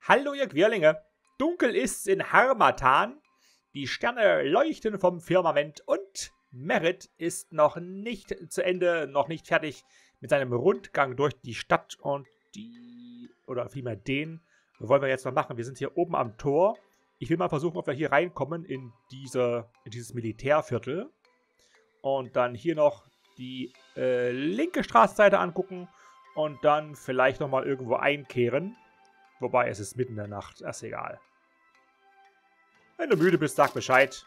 Hallo ihr Quirlinge, dunkel ist's in Harmattan, die Sterne leuchten vom Firmament und Merit ist noch nicht zu Ende, noch nicht fertig mit seinem Rundgang durch die Stadt und oder vielmehr den, wollen wir jetzt mal machen. Wir sind hier oben am Tor. Ich will mal versuchen, ob wir hier reinkommen in dieses Militärviertel und dann hier noch die linke Straßenseite angucken und dann vielleicht nochmal irgendwo einkehren. Wobei, es ist mitten in der Nacht. Ist egal. Wenn du müde bist, sag Bescheid.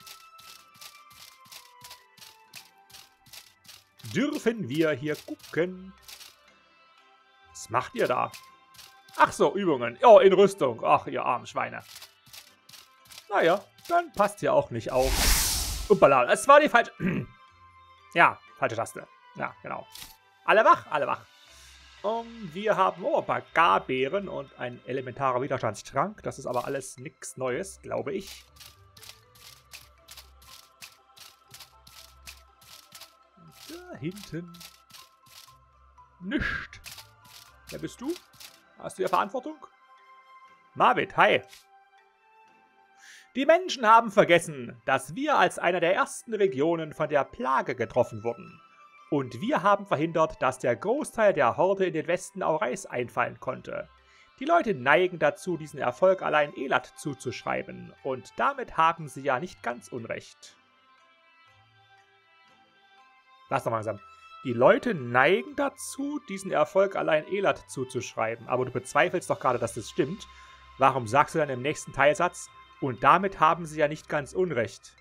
Dürfen wir hier gucken? Was macht ihr da? Ach so, Übungen. Oh, in Rüstung. Ach, ihr armen Schweine. Naja, dann passt ihr auch nicht auf. Uppala, es war die falsche... Ja, falsche Taste. Ja, genau. Alle wach, alle wach. Wir haben ein paar Garbeeren und ein elementarer Widerstandstrank. Das ist aber alles nichts Neues, glaube ich. Da hinten. Nischt. Wer bist du? Hast du hier Verantwortung? Marvin, hi. Die Menschen haben vergessen, dass wir als einer der ersten Regionen von der Plage getroffen wurden. Und wir haben verhindert, dass der Großteil der Horde in den Westen Aureis einfallen konnte. Die Leute neigen dazu, diesen Erfolg allein Elat zuzuschreiben. Und damit haben sie ja nicht ganz unrecht. Lass doch mal langsam. Die Leute neigen dazu, diesen Erfolg allein Elat zuzuschreiben. Aber du bezweifelst doch gerade, dass das stimmt. Warum sagst du dann im nächsten Teilsatz, und damit haben sie ja nicht ganz unrecht?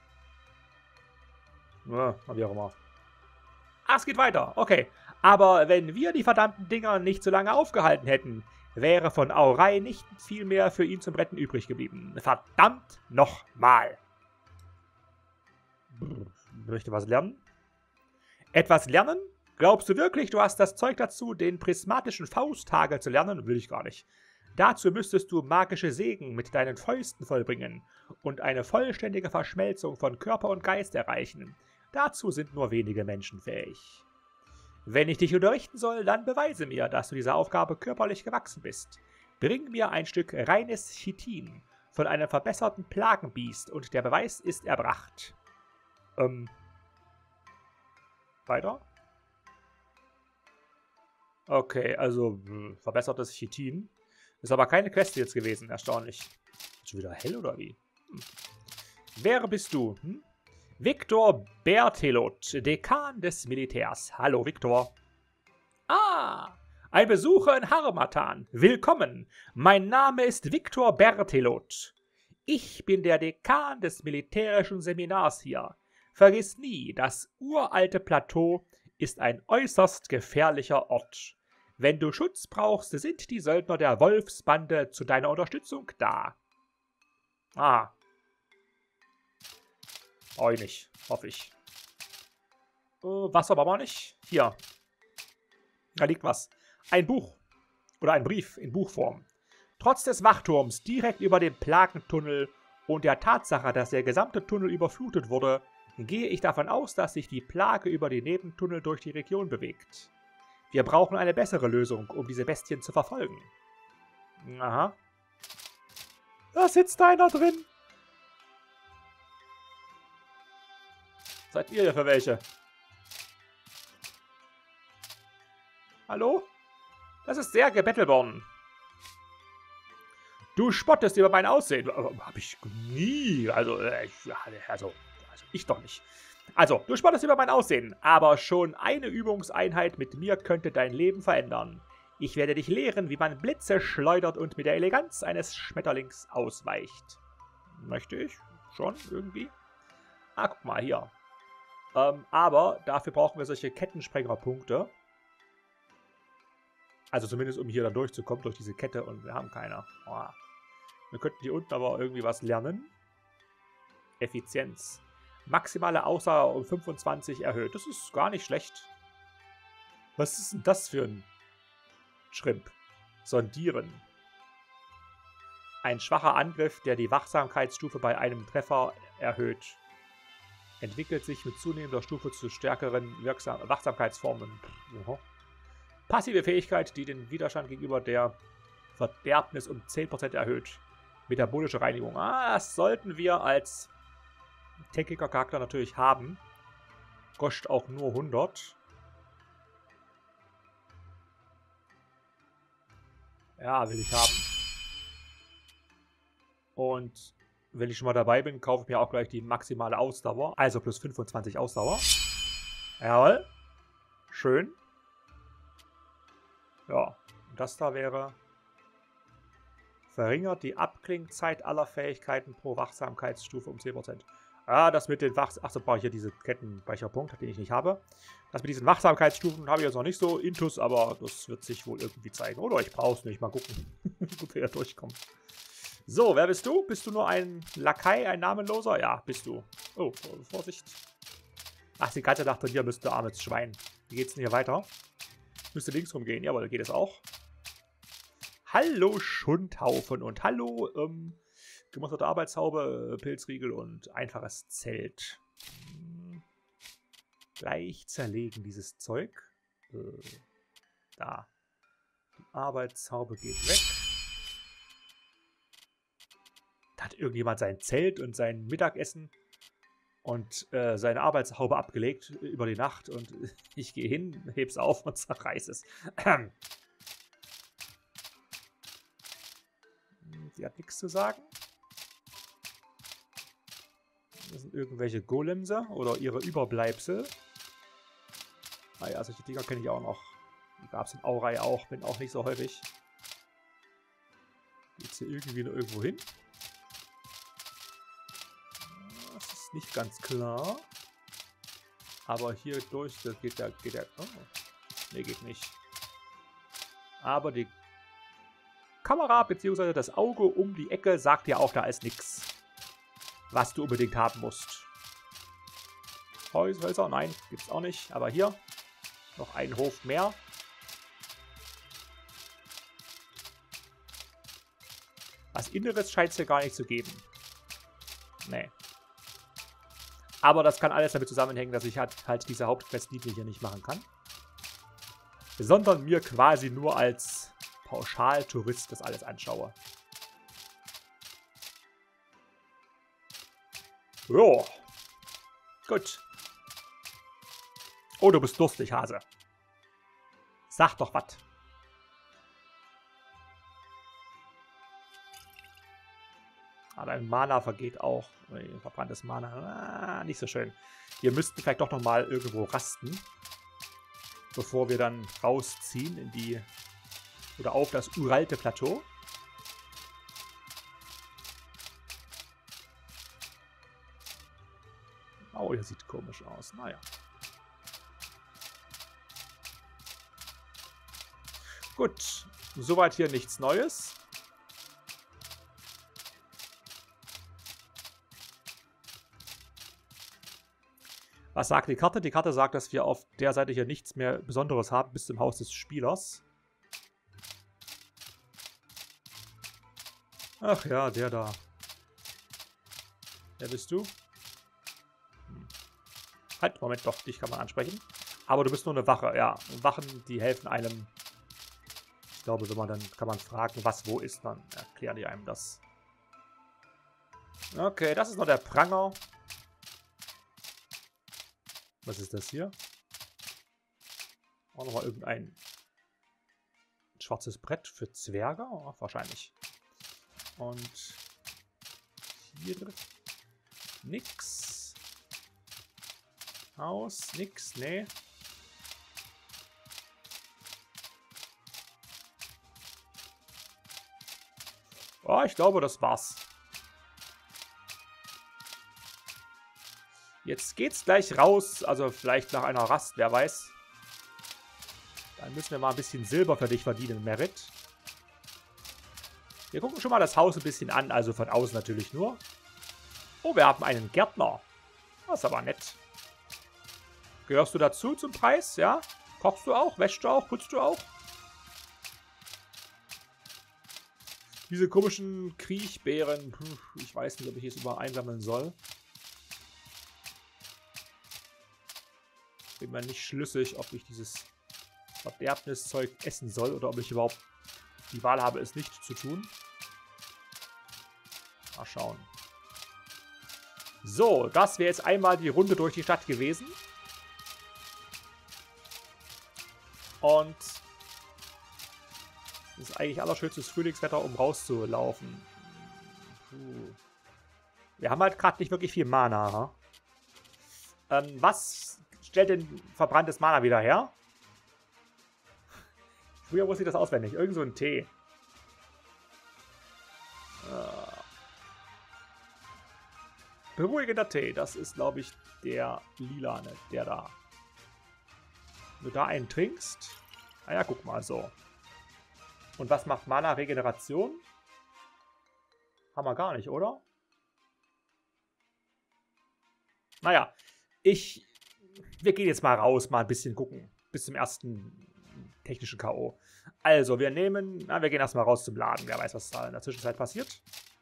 Ja, wie auch immer. Ah, es geht weiter. Okay. Aber wenn wir die verdammten Dinger nicht so lange aufgehalten hätten, wäre von Aurai nicht viel mehr für ihn zum Retten übrig geblieben. Verdammt nochmal. Möchte was lernen? Etwas lernen? Glaubst du wirklich, du hast das Zeug dazu, den prismatischen Fausthagel zu lernen? Will ich gar nicht. Dazu müsstest du magische Segen mit deinen Fäusten vollbringen und eine vollständige Verschmelzung von Körper und Geist erreichen. Dazu sind nur wenige Menschen fähig. Wenn ich dich unterrichten soll, dann beweise mir, dass du dieser Aufgabe körperlich gewachsen bist. Bring mir ein Stück reines Chitin von einem verbesserten Plagenbiest und der Beweis ist erbracht. Weiter? Okay, also verbessertes Chitin. Ist aber keine Quest jetzt gewesen, erstaunlich. Ist schon wieder hell oder wie? Wer bist du? Viktor Berthelot, Dekan des Militärs. Hallo, Viktor. Ah, ein Besucher in Harmattan. Willkommen. Mein Name ist Viktor Berthelot. Ich bin der Dekan des militärischen Seminars hier. Vergiss nie, das uralte Plateau ist ein äußerst gefährlicher Ort. Wenn du Schutz brauchst, sind die Söldner der Wolfsbande zu deiner Unterstützung da. Ah. Euch nicht, hoffe ich. Wasser brauchen wir nicht. Hier. Da liegt was. Ein Buch. Oder ein Brief in Buchform. Trotz des Wachturms direkt über dem Plagentunnel und der Tatsache, dass der gesamte Tunnel überflutet wurde, gehe ich davon aus, dass sich die Plage über die Nebentunnel durch die Region bewegt. Wir brauchen eine bessere Lösung, um diese Bestien zu verfolgen. Aha. Da sitzt einer drin. Seid ihr hier für welche? Hallo? Das ist Serge Battleborn. Du spottest über mein Aussehen. Hab ich nie. Also ich doch nicht. Also, du spottest über mein Aussehen, aber schon eine Übungseinheit mit mir könnte dein Leben verändern. Ich werde dich lehren, wie man Blitze schleudert und mit der Eleganz eines Schmetterlings ausweicht. Möchte ich? Schon, irgendwie? Ah, guck mal, hier. Aber dafür brauchen wir solche Kettensprengerpunkte. Also zumindest, um hier dann durchzukommen, durch diese Kette. Und wir haben keine. Oh. Wir könnten hier unten aber irgendwie was lernen. Effizienz. Maximale Ausdauer um 25 erhöht. Das ist gar nicht schlecht. Was ist denn das für ein Schrimp? Sondieren. Ein schwacher Angriff, der die Wachsamkeitsstufe bei einem Treffer erhöht. Entwickelt sich mit zunehmender Stufe zu stärkeren Wachsamkeitsformen. Passive Fähigkeit, die den Widerstand gegenüber der Verderbnis um 10% erhöht. Metabolische Reinigung. Ah, das sollten wir als tankiger Charakter natürlich haben. Kostet auch nur 100. Ja, will ich haben. Und wenn ich schon mal dabei bin, kaufe ich mir auch gleich die maximale Ausdauer. Also plus 25 Ausdauer. Jawohl. Schön. Ja, und das da wäre... Verringert die Abklingzeit aller Fähigkeiten pro Wachsamkeitsstufe um 10%. Ah, das mit den Achso, brauche ich hier diese Kettenspeicherpunkt, den ich nicht habe. Das mit diesen Wachsamkeitsstufen habe ich jetzt noch nicht so intus, aber das wird sich wohl irgendwie zeigen. Oder ich brauche es nicht. Mal gucken, ob wir durchkommen. So, wer bist du? Bist du nur ein Lakai, ein Namenloser? Ja, bist du. Oh, Vorsicht. Ach, die Katze dachte, hier müsste armes Schwein. Wie geht's denn hier weiter? Müsste links rumgehen. Jawohl, geht es auch. Hallo Schundhaufen und hallo gemusterte Arbeitshaube, Pilzriegel und einfaches Zelt. Gleich zerlegen dieses Zeug. Da. Die Arbeitshaube geht weg. Da hat irgendjemand sein Zelt und sein Mittagessen und seine Arbeitshaube abgelegt über die Nacht und ich gehe hin, heb's auf und zerreiß es. Die hat nichts zu sagen. Das sind irgendwelche Golemse oder ihre Überbleibsel. Naja, solche Dinger kenne ich auch noch. Die gab es in Aurai auch, bin auch nicht so häufig. Geht's hier irgendwie noch irgendwo hin? Das ist nicht ganz klar. Aber hier durch, das geht der. Oh, nee, geht nicht. Aber die Kamera bzw. das Auge um die Ecke sagt ja auch, da ist nichts, was du unbedingt haben musst. Häuser, nein, gibt's auch nicht. Aber hier noch ein Hof mehr. Was Inneres scheint es hier gar nicht zu geben. Nee. Aber das kann alles damit zusammenhängen, dass ich halt diese Hauptquestlinie hier nicht machen kann. Sondern mir quasi nur als Pauschaltourist das alles anschaue. Jo. Gut. Oh, du bist durstig, Hase. Sag doch was. Aber dein Mana vergeht auch. Verbranntes Mana. Nicht so schön. Wir müssten vielleicht doch nochmal irgendwo rasten. Bevor wir dann rausziehen in die... Oder auf das uralte Plateau. Oh, hier sieht komisch aus. Naja. Gut. Soweit hier nichts Neues. Was sagt die Karte? Die Karte sagt, dass wir auf der Seite hier nichts mehr Besonderes haben bis zum Haus des Spielers. Ach ja, der da. Wer bist du? Halt, Moment, doch, dich kann man ansprechen. Aber du bist nur eine Wache, ja. Wachen, die helfen einem. Ich glaube, wenn man dann kann man fragen, was wo ist, dann erklären die einem das. Okay, das ist noch der Pranger. Was ist das hier? Auch nochmal irgendein schwarzes Brett für Zwerge? Oh, wahrscheinlich. Und hier drin nix. Haus, nix, nee. Oh, ich glaube, das war's. Jetzt geht's gleich raus, also vielleicht nach einer Rast, wer weiß. Dann müssen wir mal ein bisschen Silber für dich verdienen, Merit. Wir gucken schon mal das Haus ein bisschen an, also von außen natürlich nur. Oh, wir haben einen Gärtner. Das ist aber nett. Gehörst du dazu zum Preis, ja? Kochst du auch, wäschst du auch, putzt du auch? Diese komischen Kriechbeeren, ich weiß nicht, ob ich es über einsammeln soll. Bin mir nicht schlüssig, ob ich dieses Verderbniszeug essen soll oder ob ich überhaupt die Wahl habe, es nicht zu tun. Mal schauen. So, das wäre jetzt einmal die Runde durch die Stadt gewesen. Und das ist eigentlich allerschönstes Frühlingswetter, um rauszulaufen. Puh. Wir haben halt gerade nicht wirklich viel Mana. Was stellt denn verbranntes Mana wieder her? Früher wusste ich das auswendig. Irgend so ein Tee. Beruhigender Tee. Das ist, glaube ich, der lilane. Der da. Wenn du da einen trinkst. Ah ja, guck mal so. Und was macht Mana-Regeneration? Haben wir gar nicht, oder? Naja, wir gehen jetzt mal raus, mal ein bisschen gucken. Bis zum ersten technischen K.O. Also, wir gehen erstmal raus zum Laden. Wer weiß, was da in der Zwischenzeit passiert.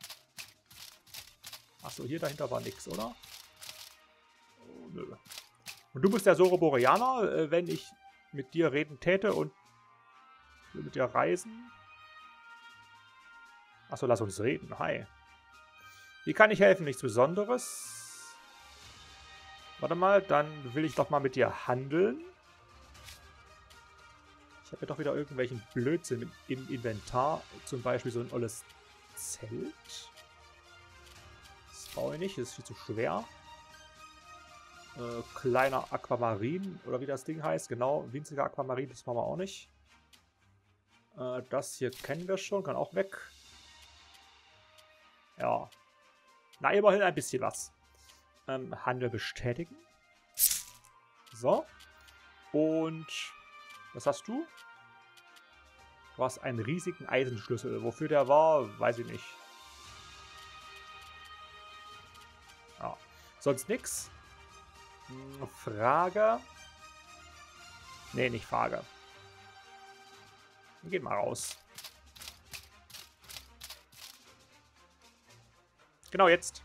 Achso, hier dahinter war nichts, oder? Oh, nö. Und du bist der Soroboreaner, wenn ich mit dir reden täte und mit dir reisen. Achso, lass uns reden. Hi. Wie kann ich helfen? Nichts Besonderes. Warte mal, dann will ich doch mal mit dir handeln. Ich habe ja doch wieder irgendwelchen Blödsinn im Inventar. Zum Beispiel so ein olles Zelt. Das brauche ich nicht, das ist viel zu schwer. Kleiner Aquamarin, oder wie das Ding heißt. Genau, winziger Aquamarin, das machen wir auch nicht. Das hier kennen wir schon, kann auch weg. Ja. Na, immerhin ein bisschen was. Handel bestätigen. So. Und was hast du? Du hast einen riesigen Eisenschlüssel. Wofür der war, weiß ich nicht. Ja. Sonst nix. Frage. Nee, nicht Frage. Geht mal raus. Genau jetzt.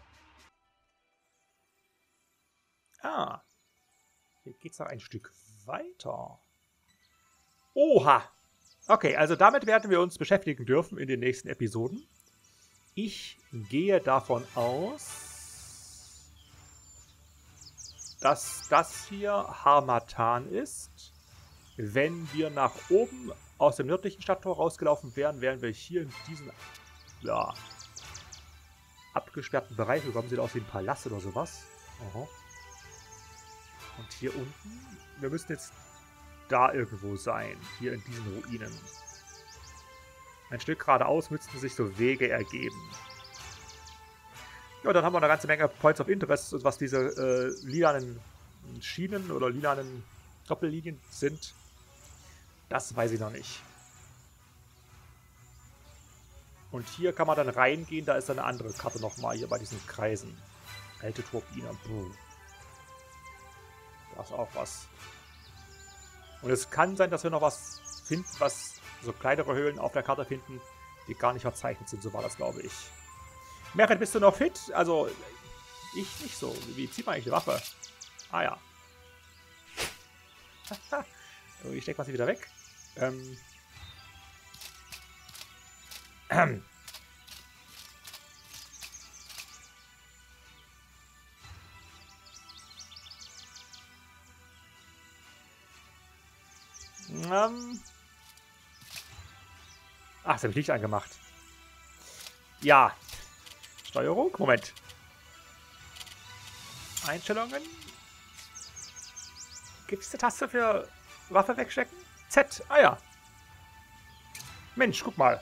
Ah. Hier geht's noch ein Stück weiter. Oha. Okay, also damit werden wir uns beschäftigen dürfen in den nächsten Episoden. Ich gehe davon aus, dass das hier Harmattan ist. Wenn wir nach oben aus dem nördlichen Stadttor rausgelaufen wären, wären wir hier in diesen abgesperrten Bereich. Bekommen sie da aus wie ein Palast oder sowas. Aha. Und hier unten, wir müssen jetzt da irgendwo sein. Hier in diesen Ruinen. Ein Stück geradeaus müssten sich so Wege ergeben. Ja, dann haben wir eine ganze Menge Points of Interest, was diese lilanen Schienen oder lilanen Doppellinien sind. Das weiß ich noch nicht. Und hier kann man dann reingehen, da ist dann eine andere Karte nochmal, hier bei diesen Kreisen. Alte Turbine. Da ist auch was. Und es kann sein, dass wir noch was finden, was so kleinere Höhlen auf der Karte finden, die gar nicht verzeichnet sind. So war das, glaube ich. Merit, bist du noch fit? Also, ich nicht so. Wie zieht man eigentlich die Waffe? Ah ja. Ich stecke mal sie wieder weg. Ach, das habe ich Licht angemacht. Ja. Steuerung? Moment. Einstellungen. Gibt es eine Taste für Waffe wegstecken? Z. Ah ja. Mensch, guck mal.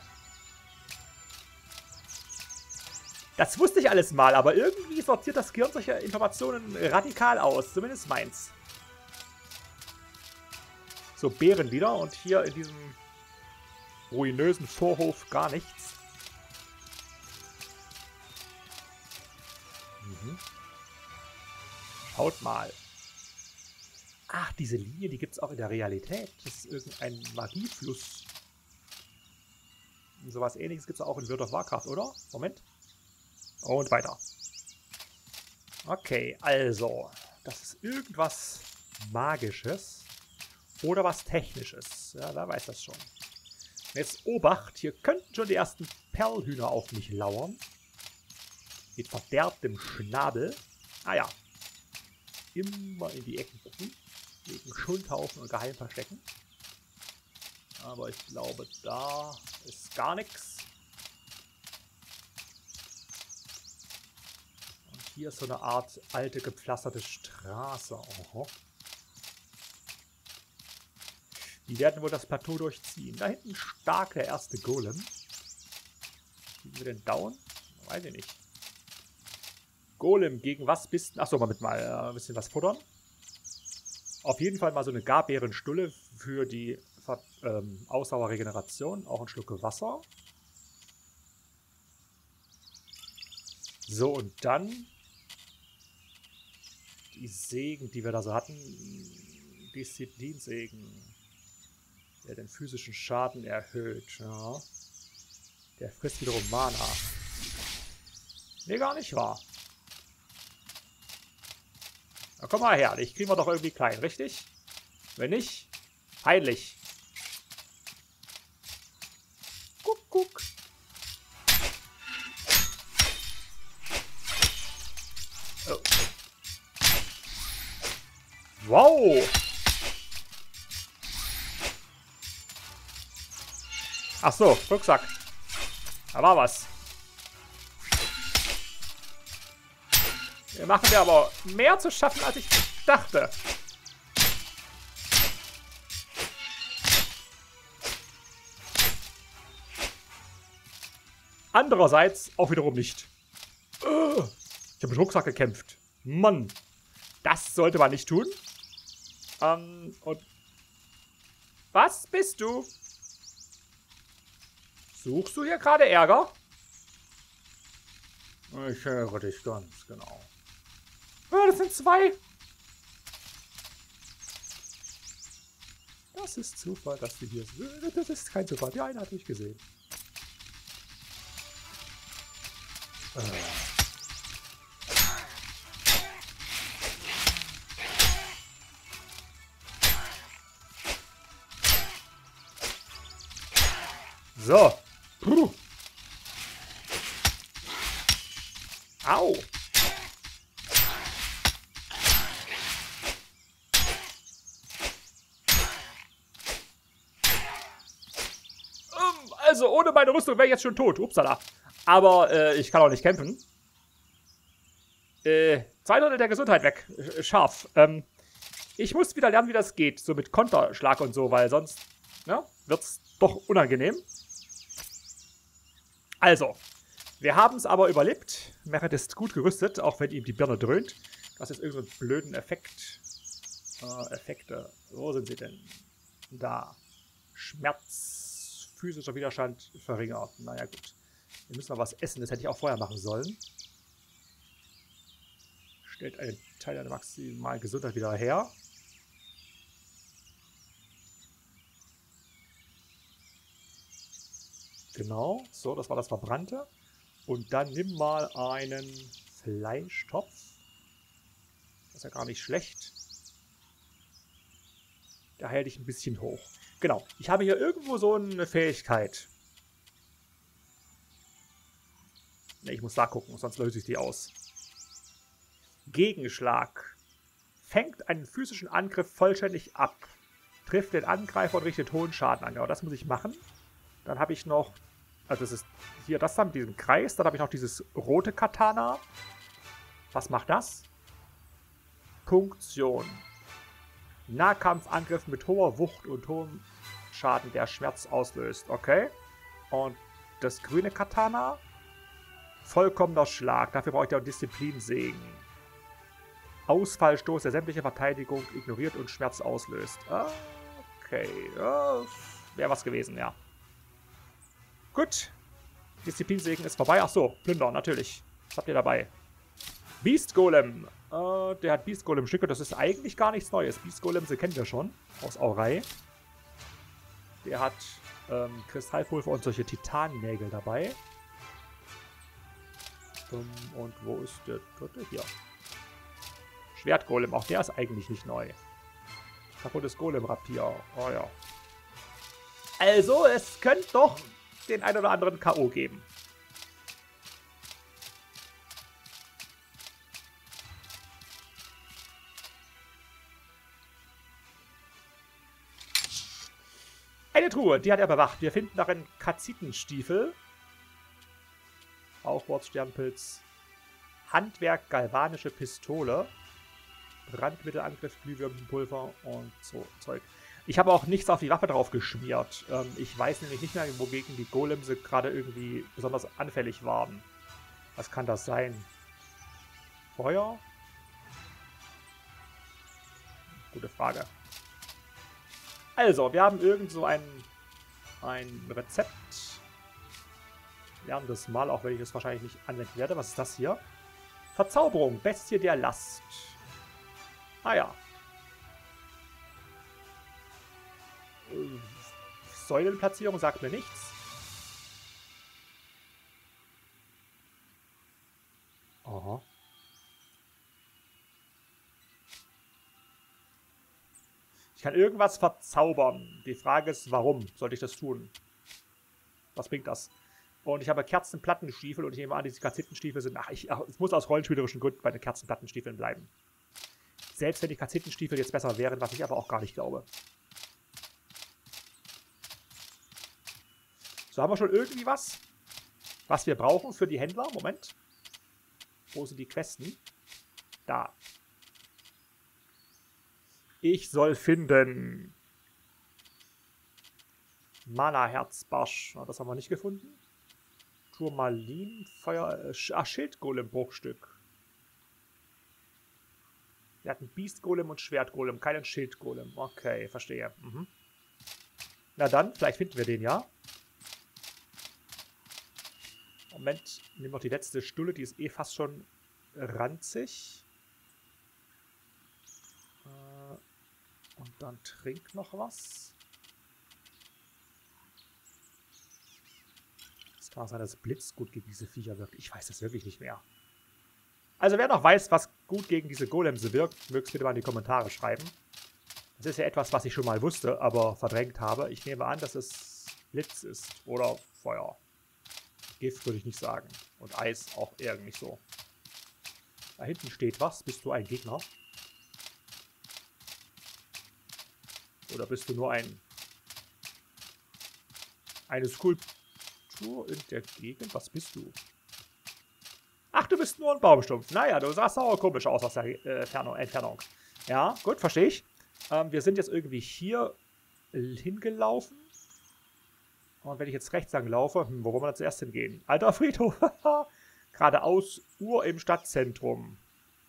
Das wusste ich alles mal, aber irgendwie sortiert das Gehirn solche Informationen radikal aus. Zumindest meins. So, Beeren wieder. Und hier in diesem ruinösen Vorhof gar nichts. Schaut mal. Ach, diese Linie, die gibt es auch in der Realität. Das ist irgendein Magiefluss. Und sowas Ähnliches gibt es auch in World of Warcraft, oder? Moment. Und weiter. Okay, also. Das ist irgendwas Magisches. Oder was Technisches. Ja, wer weiß das schon. Jetzt Obacht, hier könnten schon die ersten Perlhühner auf mich lauern. Mit verderbtem Schnabel. Ah ja. Immer in die Ecken gucken. Wegen Schundhaufen und geheim verstecken. Aber ich glaube, da ist gar nichts. Und hier ist so eine Art alte, gepflasterte Straße. Oho. Die werden wohl das Plateau durchziehen. Da hinten stark der erste Golem. Kriegen wir den down? Weiß ich nicht. Golem, gegen was bist du? Achso, mal ein bisschen was futtern. Auf jeden Fall mal so eine Garbeerenstulle für die Ausdauerregeneration. Auch ein Schluck Wasser. So, und dann die Segen, die wir da so hatten. Disziplinsegen. Der den physischen Schaden erhöht. Ja. Der frisst wiederum Mana. Nee, gar nicht wahr. Na komm mal her, dich kriegen wir doch irgendwie klein, richtig? Wenn nicht, peinlich. Guck, guck. Oh. Wow. Ach so, Rucksack. Da war was. Wir machen wir aber mehr zu schaffen, als ich dachte. Andererseits auch wiederum nicht. Ich habe mit Rucksack gekämpft. Mann. Das sollte man nicht tun. Und was bist du? Suchst du hier gerade Ärger? Ich höre dich ganz genau. Ja, das sind zwei. Das ist Zufall, dass wir hier sind. Das ist kein Zufall. Die eine hatte ich gesehen. So. Puh. Au. Also ohne meine Rüstung wäre ich jetzt schon tot. Upsala. Aber ich kann auch nicht kämpfen. 2/3 der Gesundheit weg. Scharf. Ich muss wieder lernen, wie das geht. So mit Konterschlag und so, weil sonst wird es doch unangenehm. Also, wir haben es aber überlebt. Merit ist gut gerüstet, auch wenn ihm die Birne dröhnt. Das ist irgendein so blöden Effekt. Effekte. Wo sind sie denn? Da. Schmerz, physischer Widerstand verringert. Naja, gut. Wir müssen mal was essen. Das hätte ich auch vorher machen sollen. Stellt einen Teil der maximalen Gesundheit wieder her. Genau. So, das war das Verbrannte. Und dann nimm mal einen Fleischtopf. Das ist ja gar nicht schlecht. Da hält ich ein bisschen hoch. Genau. Ich habe hier irgendwo so eine Fähigkeit. Ne, ich muss da gucken, sonst löse ich die aus. Gegenschlag. Fängt einen physischen Angriff vollständig ab. Trifft den Angreifer und richtet hohen Schaden an. Ja, das muss ich machen. Dann habe ich noch... Also das ist hier das da mit diesem Kreis. Dann habe ich noch dieses rote Katana. Was macht das? Punktion. Nahkampfangriff mit hoher Wucht und hohem Schaden, der Schmerz auslöst. Okay. Und das grüne Katana. Vollkommener Schlag. Dafür brauche ich ja Disziplinsegen. Ausfallstoß, der sämtliche Verteidigung ignoriert und Schmerz auslöst. Okay. Wäre was gewesen, ja. Gut. Disziplinsegen ist vorbei. Ach so, Plünder, natürlich. Was habt ihr dabei? Beast Golem. Der hat Beast Golem Stücke. Das ist eigentlich gar nichts Neues. Beast Golem, sie kennen wir schon. Aus Aurei. Der hat Kristallpulver und solche Titannägel dabei. Und wo ist der dritte? Hier. Schwertgolem. Auch der ist eigentlich nicht neu. Kaputtes Golem-Rapier. Oh ja. Also, es könnte doch den ein oder anderen K.O. geben. Eine Truhe, die hat er bewacht. Wir finden darin Kazitenstiefel. Aufwärtssternpilz. Handwerk, galvanische Pistole. Brandmittelangriff, Glühwürmchenpulver und so Zeug. Ich habe auch nichts auf die Waffe drauf geschmiert. Ich weiß nämlich nicht mehr, wogegen die Golems gerade irgendwie besonders anfällig waren. Was kann das sein? Feuer? Gute Frage. Also, wir haben irgend so ein Rezept. Lernen das mal, auch wenn ich es wahrscheinlich nicht anwenden werde. Was ist das hier? Verzauberung, Bestie der Last. Ah ja. Säulenplatzierung sagt mir nichts. Aha. Ich kann irgendwas verzaubern. Die Frage ist, warum sollte ich das tun? Was bringt das? Und ich habe Kerzenplattenstiefel und ich nehme an, diese Kazittenstiefel sind... es muss aus rollenspielerischen Gründen bei den Kerzenplattenstiefeln bleiben. Selbst wenn die Kazittenstiefel jetzt besser wären, was ich aber auch gar nicht glaube. So, haben wir schon irgendwie was wir brauchen für die Händler? Moment. Wo sind die Questen? Da. Ich soll finden. Mana-Herzbarsch. Das haben wir nicht gefunden. Turmalin, Feuer... Schildgolem-Bruchstück. Wir hatten Beast-Golem und Schwert-Golem, keinen Schild-Golem. Okay, verstehe. Mhm. Na dann, vielleicht finden wir den ja. Moment, nehmen wir die letzte Stulle, die ist eh fast schon ranzig. Und dann trink noch was. Es kann auch sein, dass Blitz gut gegen diese Viecher wirkt. Ich weiß das wirklich nicht mehr. Also wer noch weiß, was gut gegen diese Golems wirkt, mögt es bitte mal in die Kommentare schreiben. Das ist ja etwas, was ich schon mal wusste, aber verdrängt habe. Ich nehme an, dass es Blitz ist oder Feuer. Gift würde ich nicht sagen. Und Eis auch irgendwie so. Da hinten steht was. Bist du ein Gegner? Oder bist du nur eine Skulptur in der Gegend? Was bist du? Ach, du bist nur ein Baumstumpf. Naja, du sahst auch komisch aus der Entfernung. Ja, gut, verstehe ich. Wir sind jetzt irgendwie hier hingelaufen. Und wenn ich jetzt rechts lang laufe, wo wollen wir da zuerst hingehen? Alter Friedhof. Geradeaus, Uhr im Stadtzentrum.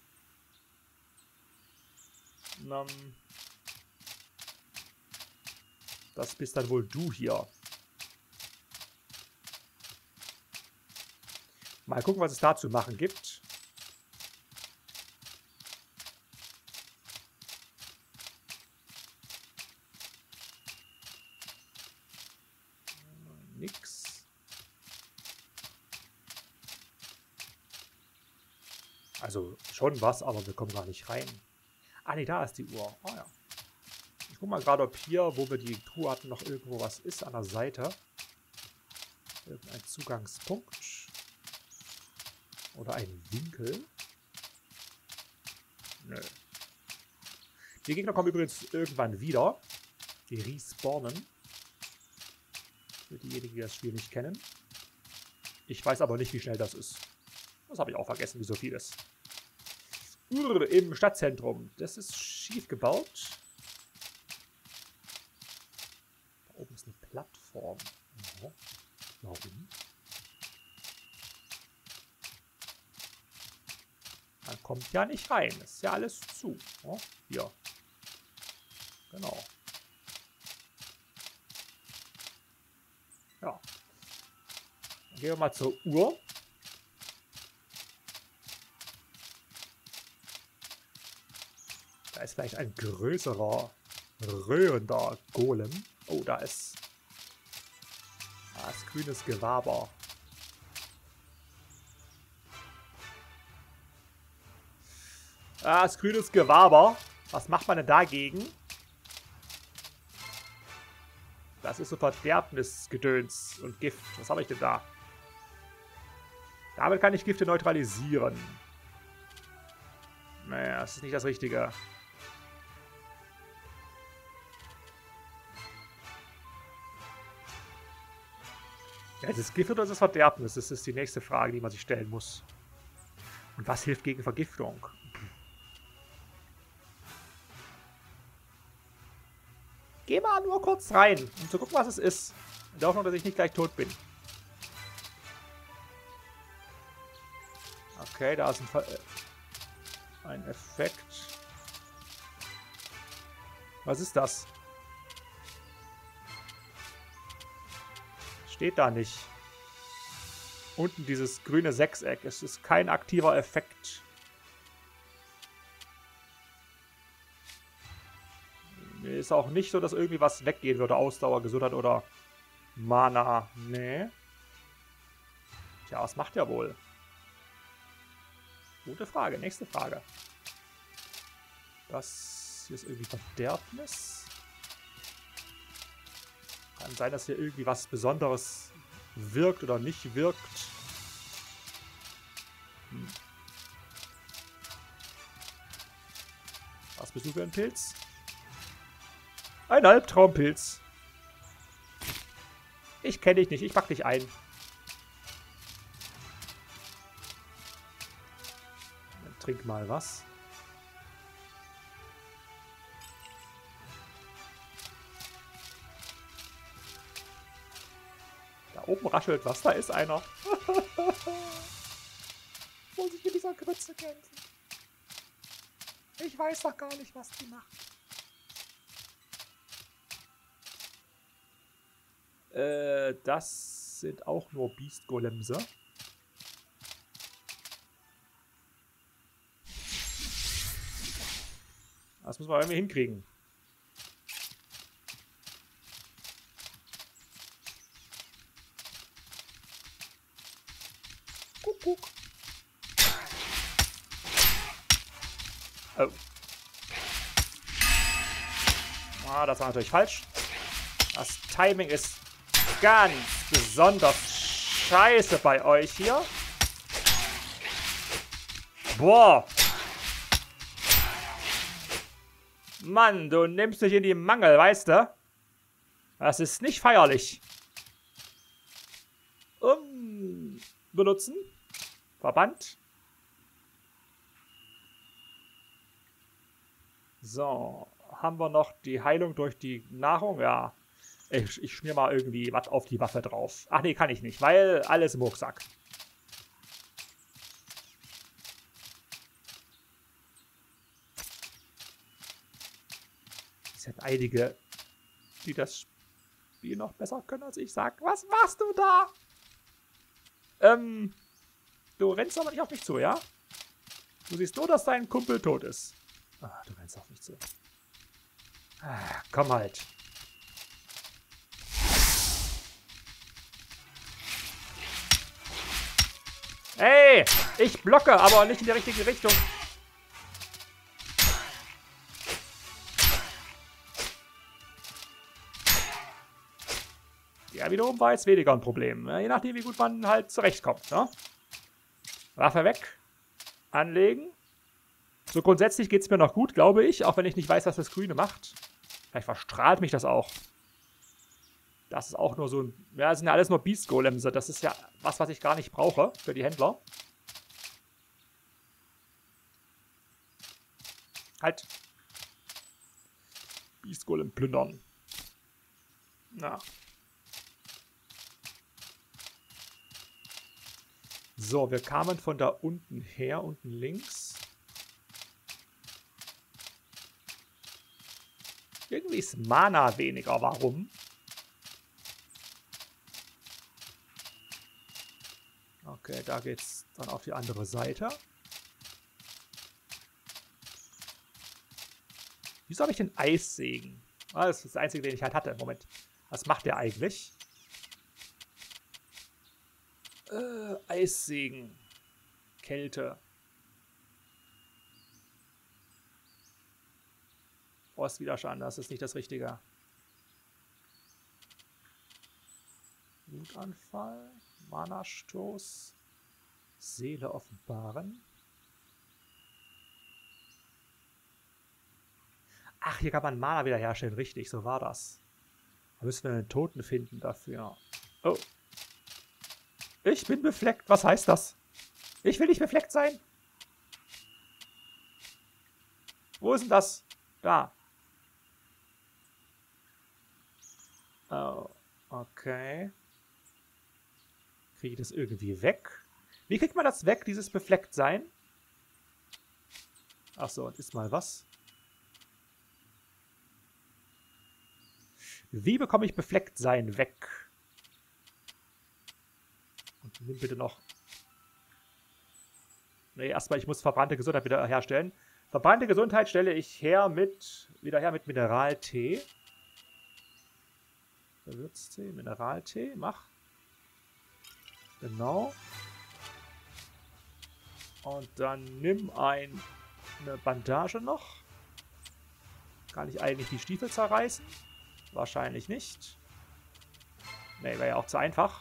Das bist dann wohl du hier. Mal gucken, was es da zu machen gibt. Nix. Also schon was, aber wir kommen gar nicht rein. Ah ne, da ist die Uhr. Ah ja. Ich guck mal gerade, ob hier, wo wir die Truhe hatten, noch irgendwo was ist an der Seite. Irgendein Zugangspunkt. Oder ein Winkel. Nö. Die Gegner kommen übrigens irgendwann wieder. Die respawnen. Für diejenigen, die das Spiel nicht kennen. Ich weiß aber nicht, wie schnell das ist. Das habe ich auch vergessen, wie so viel ist. Im Stadtzentrum. Das ist schief gebaut. Da oben ist eine Plattform. Ja. Warum? Man kommt ja nicht rein. Ist ja alles zu. Ja, hier. Genau. Ja. Dann gehen wir mal zur Uhr. Da ist vielleicht ein größerer, röhrender Golem. Oh, da ist grünes Gewaber. Das grünes Gewaber. Was macht man denn dagegen? Das ist so Verderbnisgedöns und Gift. Was habe ich denn da? Damit kann ich Gifte neutralisieren. Naja, das ist nicht das Richtige. Ja, ist es Gift oder ist es Verderbnis? Das ist die nächste Frage, die man sich stellen muss. Und was hilft gegen Vergiftung? Geh mal nur kurz rein, um zu gucken, was es ist. In der Hoffnung, dass ich nicht gleich tot bin. Okay, da ist ein Effekt. Was ist das? Steht da nicht. Unten dieses grüne Sechseck. Es ist kein aktiver Effekt. Mir ist auch nicht so, dass irgendwie was weggehen würde. Ausdauer, Gesundheit oder Mana. Nee. Tja, was macht der wohl? Gute Frage. Nächste Frage. Das hier ist irgendwie Verderbnis. Kann sein, dass hier irgendwie was Besonderes wirkt oder nicht wirkt. Was bist du für ein Pilz? Ein Albtraumpilz. Ich kenne dich nicht, ich pack dich ein. Dann trink mal was. Da oben raschelt was, da ist einer. Muss ich mit dieser Grütze kämpfen? Ich weiß doch gar nicht, was die macht. Das sind auch nur Beast-Golemse. Das müssen wir irgendwie hinkriegen. Kuckuck. Oh. Ah, das war natürlich falsch. Das Timing ist ganz besonders scheiße bei euch hier. Boah. Mann, du nimmst dich in die Mangel, weißt du? Das ist nicht feierlich. Benutzen. Verband. So. Haben wir noch die Heilung durch die Nahrung? Ja. Ich schmier mal irgendwie was auf die Waffe drauf. Ach nee, kann ich nicht, weil alles im Rucksack. Es sind einige, die das Spiel noch besser können als ich. Sag, was machst du da? Du rennst aber nicht auf mich zu, ja? Du siehst nur, dass dein Kumpel tot ist. Ah, du rennst auf mich zu. Ah, komm halt. Hey, ich blocke, aber nicht in die richtige Richtung. Ja, wiederum war jetzt weniger ein Problem. Je nachdem, wie gut man halt zurechtkommt. Ne? Waffe weg. Anlegen. So grundsätzlich geht es mir noch gut, glaube ich. Auch wenn ich nicht weiß, was das Grüne macht. Vielleicht verstrahlt mich das auch. Das ist auch nur so ein... Ja, das sind ja alles nur Beast-Golems. Das ist ja was ich gar nicht brauche für die Händler. Halt. Beast-Golem plündern. Na. So, wir kamen von da unten her, unten links. Irgendwie ist Mana weniger. Warum? Okay, da geht's dann auf die andere Seite. Wieso habe ich den Eissägen? Ah, das ist das Einzige, den ich halt hatte. Moment. Was macht der eigentlich? Eissägen. Kälte. Frostwiderstand, das ist nicht das Richtige. Wutanfall. Mana-Stoß. Seele offenbaren. Ach, hier kann man Mana wiederherstellen. Richtig, so war das. Da müssen wir einen Toten finden dafür. Oh. Ich bin befleckt. Was heißt das? Ich will nicht befleckt sein. Wo ist denn das? Da. Oh, okay. Kriege ich das irgendwie weg? Wie kriegt man das weg, dieses Beflecktsein? Achso, und ist mal was? Wie bekomme ich Beflecktsein weg? Und nimm bitte noch... Nee, erstmal, ich muss verbrannte Gesundheit wieder herstellen. Verbrannte Gesundheit stelle ich wieder her mit Mineraltee. Gewürztee, Mineraltee, mach. Genau. Und dann nimm eine Bandage noch. Kann ich eigentlich die Stiefel zerreißen? Wahrscheinlich nicht. Ne, wäre ja auch zu einfach.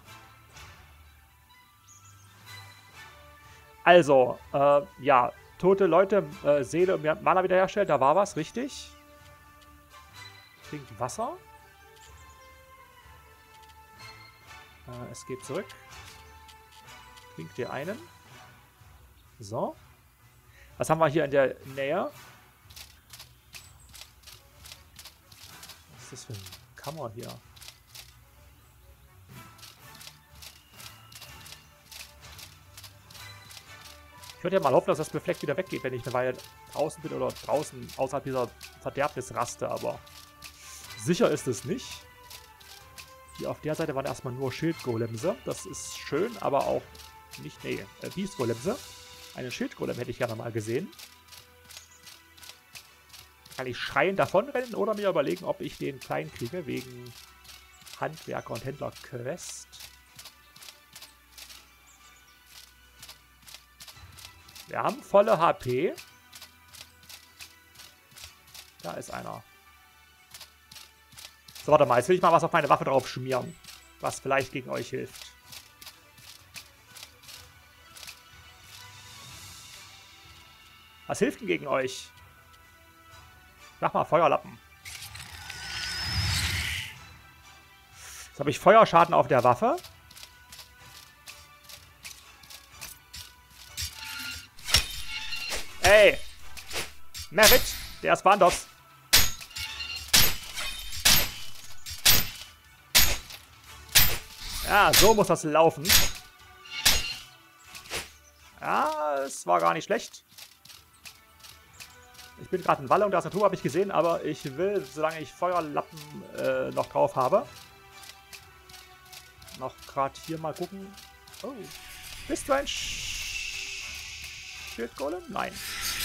Also, ja, tote Leute, Seele und Mana wiederherstellen, da war was, richtig. Trinkt Wasser. Es geht zurück. Trinkt ihr einen. So. Was haben wir hier in der Nähe? Was ist das für eine Kammer hier? Ich würde ja mal hoffen, dass das Befleck wieder weggeht, wenn ich eine Weile draußen bin oder draußen außerhalb dieser Verderbnisraste, aber sicher ist es nicht. Hier auf der Seite waren erstmal nur Schildgolemse. Das ist schön, aber auch nicht, nee, Beast-Golemse. Einen Schildgolem hätte ich gerne mal gesehen. Kann ich schreiend davonrennen oder mir überlegen, ob ich den klein kriege, wegen Handwerker- und Händler-Quest. Wir haben volle HP. Da ist einer. So, warte mal. Jetzt will ich mal was auf meine Waffe drauf schmieren. Was vielleicht gegen euch hilft. Was hilft denn gegen euch? Mach mal Feuerlappen. Jetzt habe ich Feuerschaden auf der Waffe. Ey! Merit! Der ist woanders. Ja, so muss das laufen. Ja, es war gar nicht schlecht. Ich bin gerade in Wallung, das Natur habe ich gesehen, aber ich will, solange ich Feuerlappen noch drauf habe, noch gerade hier mal gucken. Oh, bist du ein Schildgolem? Nein.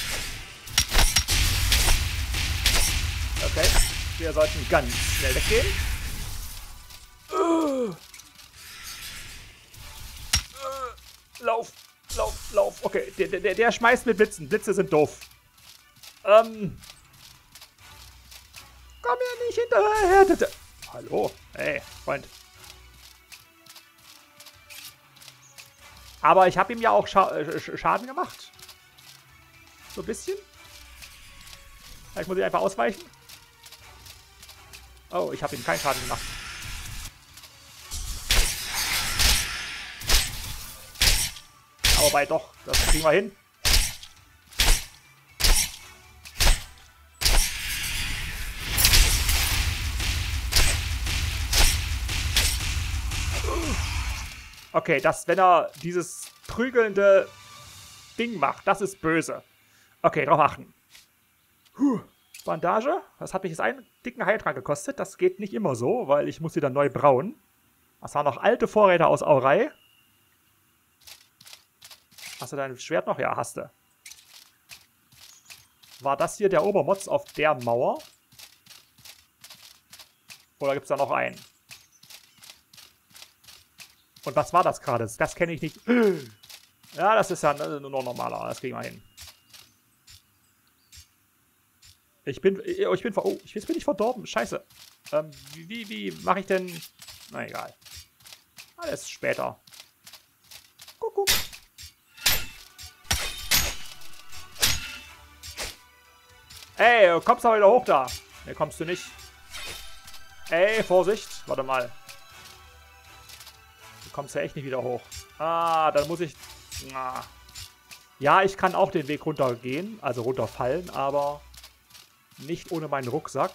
Okay, wir sollten ganz schnell weggehen. Lauf, lauf, lauf. Okay, der schmeißt mit Blitzen. Blitze sind doof. Komm mir nicht hinterher. Hallo, hey, Freund. Aber ich habe ihm ja auch Schaden gemacht. So ein bisschen. Vielleicht muss ich einfach ausweichen. Oh, ich habe ihm keinen Schaden gemacht. Aber doch, das kriegen wir hin. Okay, wenn er dieses prügelnde Ding macht, das ist böse. Okay, drauf achten. Bandage. Das hat mich jetzt einen dicken Heiltrank gekostet. Das geht nicht immer so, weil ich muss sie dann neu brauen. Das waren noch alte Vorräte aus Aurei. Hast du dein Schwert noch? Ja, hast du. War das hier der Obermotz auf der Mauer? Oder gibt es da noch einen? Und was war das gerade? Das kenne ich nicht. Ja, das ist ja nur normaler. Das kriegen wir hin. Jetzt bin ich verdorben. Scheiße. Wie mache ich denn... Na egal. Alles später. Kuckuck. Ey, du kommst aber wieder hoch da. Ne, kommst du nicht. Ey, Vorsicht. Warte mal. Du kommst ja echt nicht wieder hoch. Ah, dann muss ich... Ah. Ja, ich kann auch den Weg runtergehen, also runterfallen, aber nicht ohne meinen Rucksack.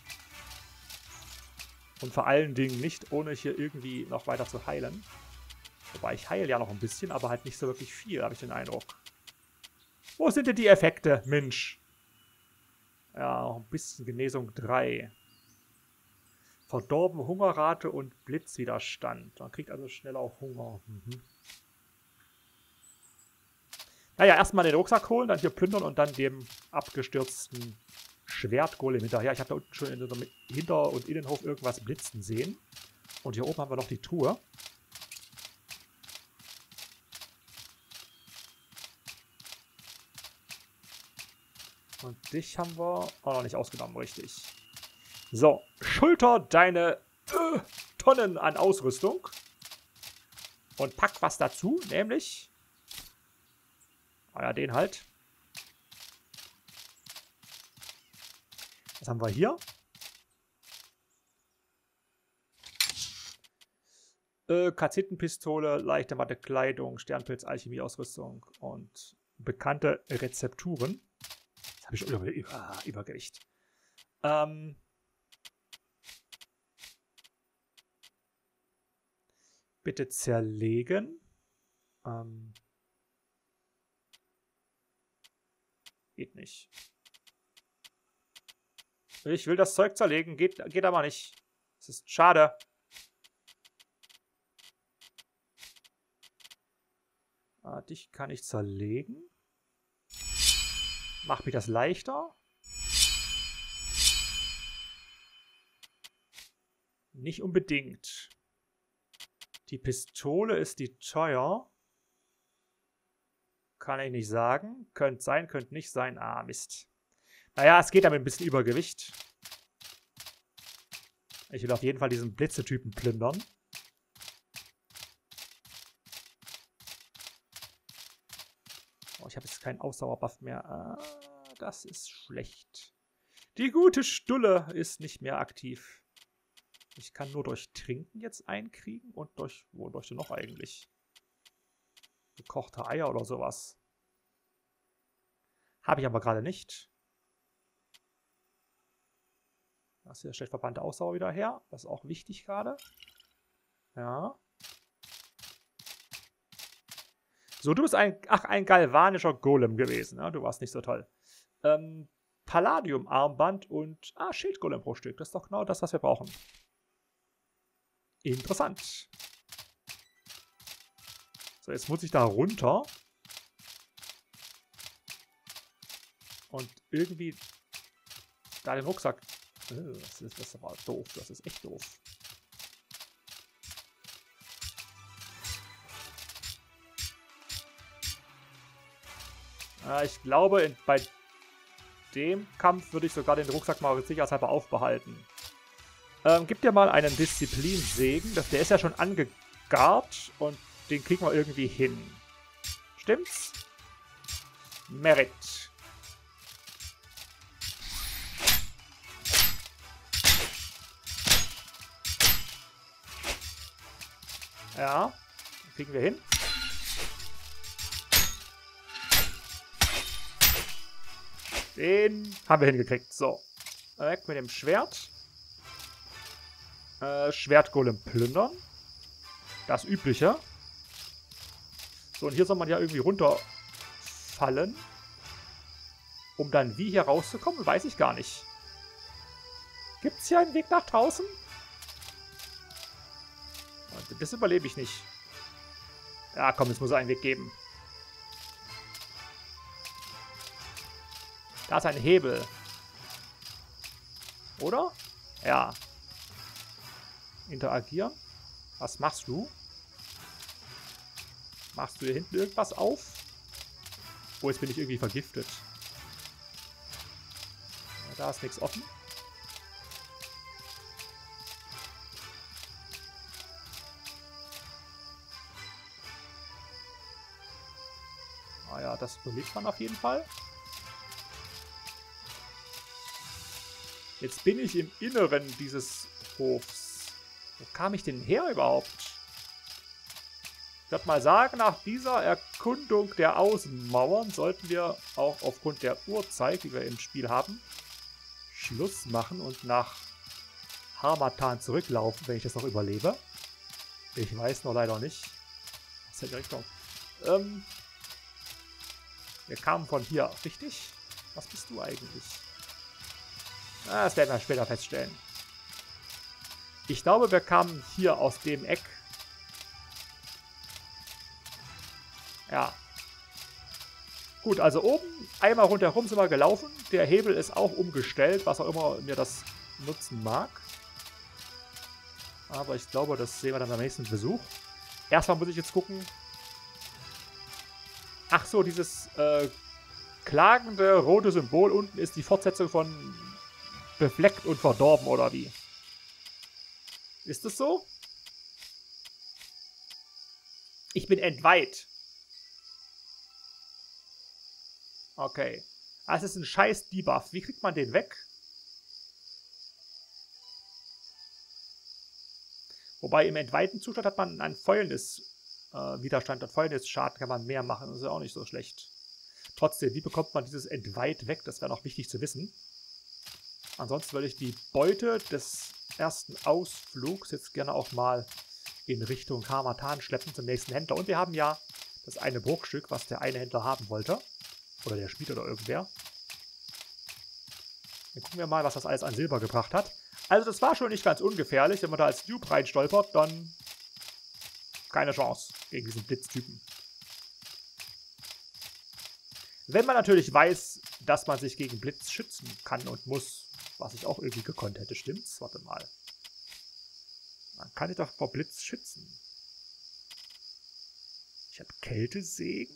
Und vor allen Dingen nicht, ohne hier irgendwie noch weiter zu heilen. Wobei ich heile ja noch ein bisschen, aber halt nicht so wirklich viel, habe ich den Eindruck. Wo sind denn die Effekte, Mensch? Ja, noch ein bisschen Genesung 3. Verdorben Hungerrate und Blitzwiderstand. Man kriegt also schneller auch Hunger. Naja, erstmal den Rucksack holen, dann hier plündern und dann dem abgestürzten Schwertgolem hinterher. Ich habe da unten schon in unserem Hinter- und Innenhof irgendwas blitzen sehen. Und hier oben haben wir noch die Truhe. Und dich haben wir auch noch nicht ausgenommen, richtig. So, schulter deine Tonnen an Ausrüstung. Und pack was dazu, nämlich... Ah ja, den halt. Was haben wir hier? Kazittenpistole, leichte matte Kleidung, Sternpilz, Alchemieausrüstung und bekannte Rezepturen. Jetzt habe ich schon Übergewicht. Bitte zerlegen. Geht nicht. Ich will das Zeug zerlegen. Geht aber nicht. Es ist schade. Dich kann ich zerlegen. Macht mich das leichter? Nicht unbedingt. Die Pistole ist die teuer. Kann ich nicht sagen. Könnte sein, könnte nicht sein. Ah, Mist. Naja, es geht damit ein bisschen Übergewicht. Ich will auf jeden Fall diesen Blitzetypen plündern. Oh, ich habe jetzt keinen Ausdauerbuff mehr. Ah, das ist schlecht. Die gute Stulle ist nicht mehr aktiv. Ich kann nur durch Trinken jetzt einkriegen und durch... Wodurch denn noch eigentlich? Gekochte Eier oder sowas. Habe ich aber gerade nicht. Das hier stellt verbannte Ausdauer wieder her. Das ist auch wichtig gerade. Ja. So, du bist ein galvanischer Golem gewesen. Ja? Du warst nicht so toll. Palladium-Armband und Schildgolem pro Stück. Das ist doch genau das, was wir brauchen. Interessant. So, jetzt muss ich da runter. Und irgendwie da den Rucksack... Das ist aber doof. Das ist echt doof. Ich glaube, bei dem Kampf würde ich sogar den Rucksack mal sicherheitshalber aufbehalten. Gib dir mal einen Disziplinsegen. Der ist ja schon angegart und den kriegen wir irgendwie hin. Stimmt's? Merit. Ja, kriegen wir hin. Den haben wir hingekriegt. So, weg mit dem Schwert. Schwertgolem plündern. Das Übliche. So, und hier soll man ja irgendwie runterfallen. Um dann wie hier rauszukommen, weiß ich gar nicht. Gibt es hier einen Weg nach draußen? Das überlebe ich nicht. Ja, komm, es muss einen Weg geben. Da ist ein Hebel. Oder? Ja. Interagieren. Was machst du? Machst du hier hinten irgendwas auf? Oh, jetzt bin ich irgendwie vergiftet. Ja, da ist nichts offen. das belegt man auf jeden Fall. Jetzt bin ich im Inneren dieses Hofs. Wo kam ich denn her überhaupt? Ich würde mal sagen, nach dieser Erkundung der Außenmauern sollten wir auch aufgrund der Uhrzeit, die wir im Spiel haben, Schluss machen und nach Harmattan zurücklaufen, wenn ich das noch überlebe. Ich weiß noch leider nicht. Was ist die Richtung? Wir kamen von hier, richtig? Was bist du eigentlich? Das werden wir später feststellen. Ich glaube, wir kamen hier aus dem Eck. Ja. Gut, also oben einmal rundherum sind wir gelaufen. Der Hebel ist auch umgestellt, was auch immer mir das nutzen mag. Aber ich glaube, das sehen wir dann beim nächsten Besuch. Erstmal muss ich jetzt gucken. Ach so, dieses klagende rote Symbol unten ist die Fortsetzung von befleckt und verdorben, oder wie? Ist das so? Ich bin entweiht. Okay. Das ist ein scheiß Debuff. Wie kriegt man den weg? Wobei im entweihten Zustand hat man ein Fäulnis-Widerstand und Fäulnis-Schaden kann man mehr machen. Das ist ja auch nicht so schlecht. Trotzdem, wie bekommt man dieses Entweiht weg? Das wäre noch wichtig zu wissen. Ansonsten würde ich die Beute des ersten Ausflugs jetzt gerne auch mal in Richtung Harmattan schleppen zum nächsten Händler. Und wir haben ja das eine Bruchstück, was der eine Händler haben wollte. Oder der Schmied oder irgendwer. Dann gucken wir mal, was das alles an Silber gebracht hat. Also das war schon nicht ganz ungefährlich. Wenn man da als Dupe reinstolpert, dann keine Chance gegen diesen Blitztypen. Wenn man natürlich weiß, dass man sich gegen Blitz schützen kann und muss, was ich auch irgendwie gekonnt hätte, stimmt's? Warte mal. Man kann sich doch vor Blitz schützen. Ich habe Kältesegen.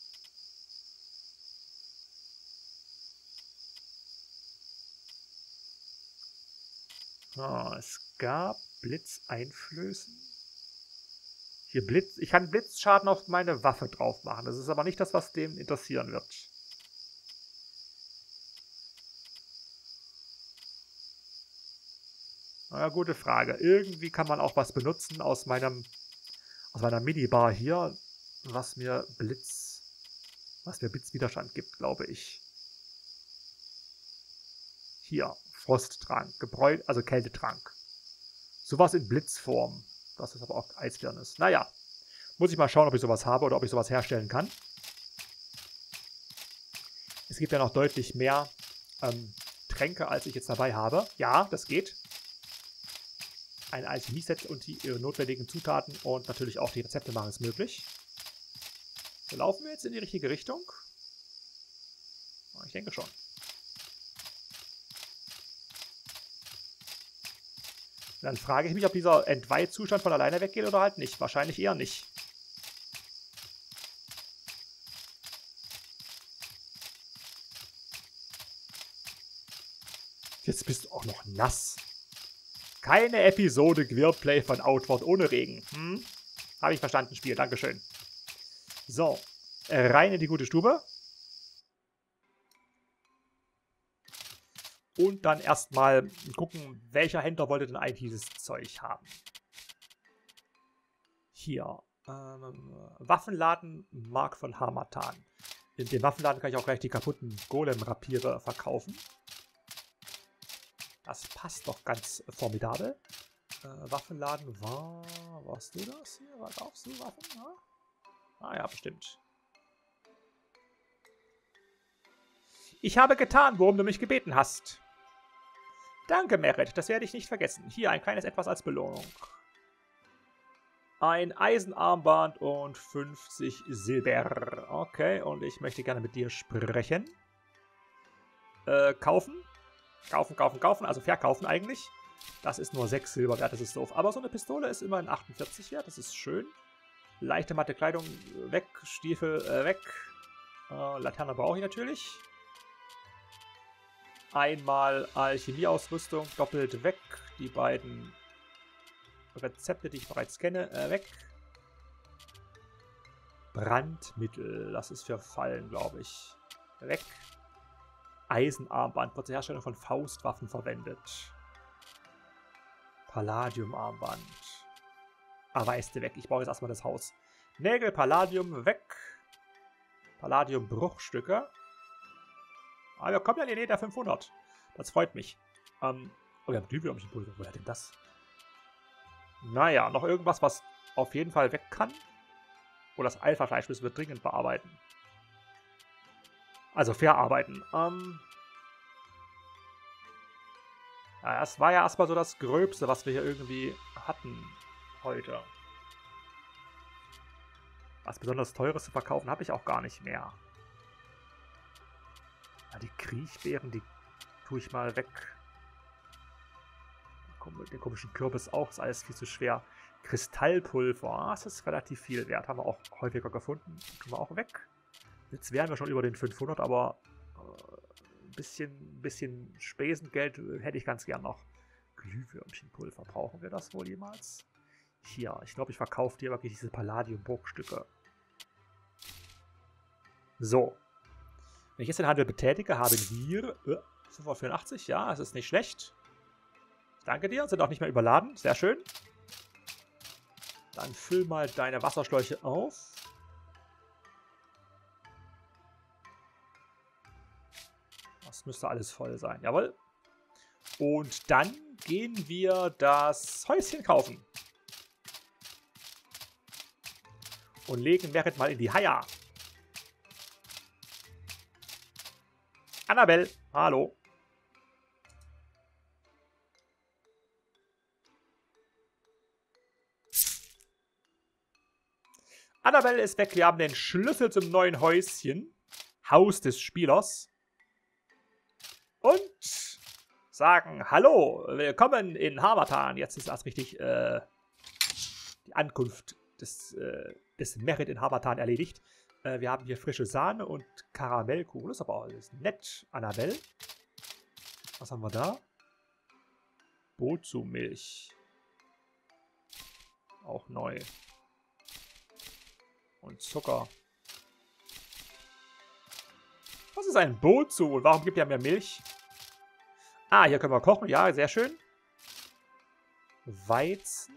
Oh, es gab Blitzeinflößen. Hier Blitz. Ich kann Blitzschaden auf meine Waffe drauf machen. Das ist aber nicht das, was dem interessieren wird. Na, gute Frage. Irgendwie kann man auch was benutzen aus meiner Minibar hier, was mir Blitzwiderstand gibt, glaube ich. Hier, Frosttrank, also Kältetrank. Sowas in Blitzform. Das ist aber auch Eisfirnis. Naja, muss ich mal schauen, ob ich sowas habe oder ob ich sowas herstellen kann. Es gibt ja noch deutlich mehr Tränke, als ich jetzt dabei habe. Ja, das geht. Ein Alchemie-Set und die notwendigen Zutaten und natürlich auch die Rezepte machen es möglich. So, laufen wir jetzt in die richtige Richtung? Ich denke schon. Dann frage ich mich, ob dieser Entweihzustand von alleine weggeht oder halt nicht. Wahrscheinlich eher nicht. Jetzt bist du auch noch nass. Keine Episode Queerplay von Outward ohne Regen. Habe ich verstanden, Spiel. Dankeschön. So, rein in die gute Stube. Und dann erstmal gucken, welcher Händler wollte denn eigentlich dieses Zeug haben. Hier. Waffenladen Mark von Harmattan. In dem Waffenladen kann ich auch gleich die kaputten Golem-Rapiere verkaufen. Das passt doch ganz formidabel. Waffenladen warst du das hier? Verkaufst du Waffen? Ja? Ah ja, bestimmt. Ich habe getan, worum du mich gebeten hast. Danke, Merit, das werde ich nicht vergessen. Hier ein kleines Etwas als Belohnung. Ein Eisenarmband und 50 Silber. Okay, und ich möchte gerne mit dir sprechen. Kaufen. Kaufen. Also verkaufen eigentlich. Das ist nur 6 Silber wert, das ist doof. Aber so eine Pistole ist immerhin 48 wert, das ist schön. Leichte, matte Kleidung weg, Stiefel weg. Laterne brauche ich natürlich. Einmal Alchemieausrüstung, doppelt weg. Die beiden Rezepte, die ich bereits kenne, weg. Brandmittel. Das ist für Fallen, glaube ich. Weg. Eisenarmband. Wird zur Herstellung von Faustwaffen verwendet. Palladiumarmband. Ah, weißt du, weg. Ich brauche jetzt erstmal das Haus. Nägel, Palladium, weg. Palladium-Bruchstücke. Ah, wir kommen ja in die Nähe der 500. Das freut mich. Oh, wir haben Glühwürmchenpulver. Woher denn das? Naja, noch irgendwas, was auf jeden Fall weg kann. Oh, das Alpha-Fleisch müssen wir dringend bearbeiten. Also verarbeiten. Ja, das war ja erstmal so das Gröbste, was wir hier irgendwie hatten heute. Was besonders Teures zu verkaufen habe ich auch gar nicht mehr. Ja, die Kriechbeeren, die tue ich mal weg. Den komischen Kürbis auch, ist alles viel zu schwer. Kristallpulver, das ist relativ viel wert. Haben wir auch häufiger gefunden. Tun wir auch weg. Jetzt wären wir schon über den 500, aber ein bisschen Spesengeld hätte ich ganz gern noch. Glühwürmchenpulver, brauchen wir das wohl jemals? Hier, ich glaube, ich verkaufe dir wirklich diese Palladium-Bruchstücke. So. Wenn ich jetzt den Handel betätige, haben wir 584, ja, das ist nicht schlecht. Danke dir, sind auch nicht mehr überladen, sehr schön. Dann füll mal deine Wasserschläuche auf. Das müsste alles voll sein, jawohl. Und dann gehen wir das Häuschen kaufen. Und legen Merit mal in die Haia. Annabelle, hallo. Annabelle ist weg. Wir haben den Schlüssel zum neuen Häuschen. Haus des Spielers. Und sagen Hallo, willkommen in Harmattan. Jetzt ist erst richtig die Ankunft des Merit in Harmattan erledigt. Wir haben hier frische Sahne und Karamellkuchen. Das ist aber alles nett, Annabelle. Was haben wir da? Bozu-Milch. Auch neu. Und Zucker. Was ist ein Bozu? Und warum gibt er mir Milch? Ah, hier können wir kochen. Ja, sehr schön. Weizen.